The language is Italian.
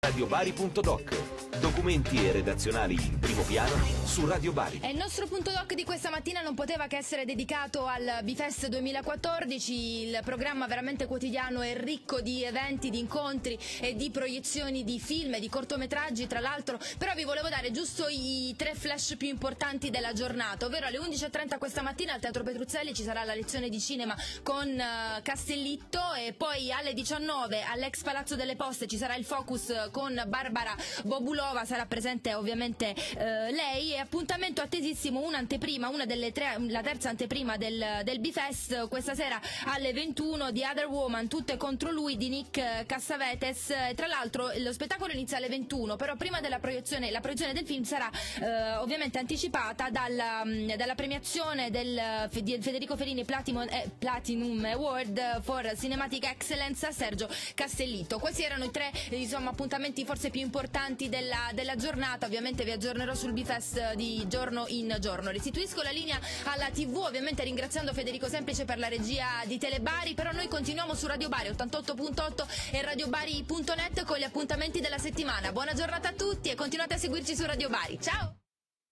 Radiobari.doc. Documenti e redazionali in primo piano su Radio Bari. E il nostro punto doc di questa mattina non poteva che essere dedicato al Bifest 2014, il programma veramente quotidiano e ricco di eventi, di incontri e di proiezioni di film e di cortometraggi tra l'altro, però vi volevo dare giusto i 3 flash più importanti della giornata, ovvero alle 11:30 questa mattina al Teatro Petruzzelli ci sarà la lezione di cinema con Castellitto, e poi alle 19 all'ex Palazzo delle Poste ci sarà il focus con Barbara Bobulova, sarà presente ovviamente lei, e appuntamento attesissimo, un'anteprima, una delle 3, la terza anteprima del Bifest questa sera alle 21 di Other Woman, tutte contro lui di Nick Cassavetes. Tra l'altro lo spettacolo inizia alle 21, però prima della proiezione, la proiezione del film sarà ovviamente anticipata dalla premiazione del Federico Fellini Platinum Award for Cinematic Excellence a Sergio Castellitto. Questi erano i 3 appuntamenti forse più importanti della giornata. Ovviamente vi aggiornerò sul Bifest di giorno in giorno. Restituisco la linea alla TV, ovviamente ringraziando Federico Semplice per la regia di Telebari, però noi continuiamo su Radio Bari 88.8 e radiobari.net con gli appuntamenti della settimana. Buona giornata a tutti e continuate a seguirci su Radio Bari. Ciao!